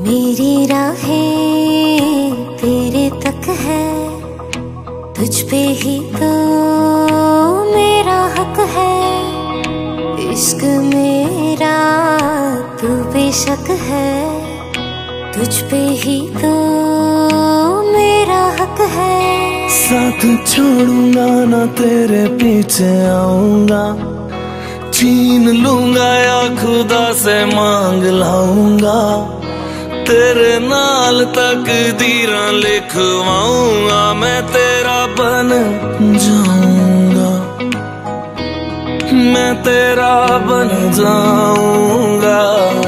मेरी राहें तेरे तक है, तुझ पे ही तो मेरा हक है। इश्क मेरा तू बेशक है, तुझ पे ही तो मेरा हक है। साथ छोड़ूंगा ना तेरे पीछे आऊंगा, छीन लूंगा या खुदा से मांग लाऊंगा। तेरे नाल तकदीरां लिखवाऊंगा, मैं तेरा बन जाऊंगा, मैं तेरा बन जाऊंगा।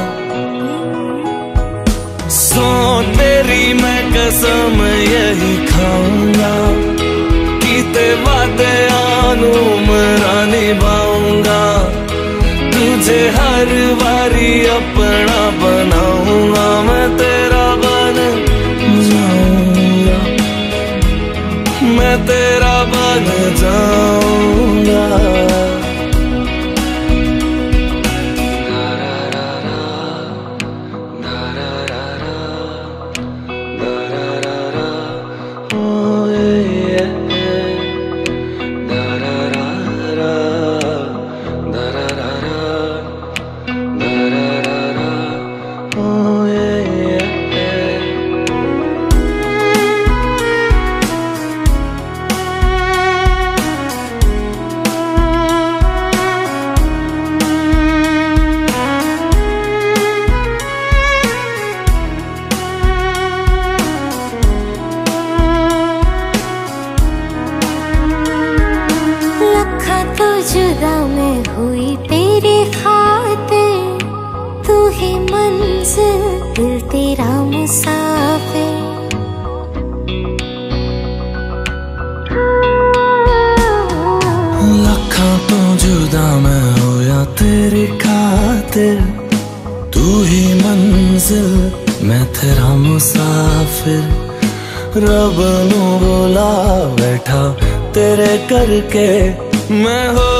सौ तेरी मैं कसम यही खाऊंगा, कीते वादे आनू मरा निभाऊंगा। तुझे हर बारी अपना बनाऊंगा, मैं तेरा बन जाऊंगा, मैं तेरा बन जाऊंगा। जुदा मैं हुई तेरे खातिर, तू ही मंजिल दिल तेरा मुसाफिर। लखा तो जुदा मैं होया तेरे खातिर, तू ही मंजिल मैं तेरा मुसाफिर। रब नू बोला बैठा तेरे करके मैं हो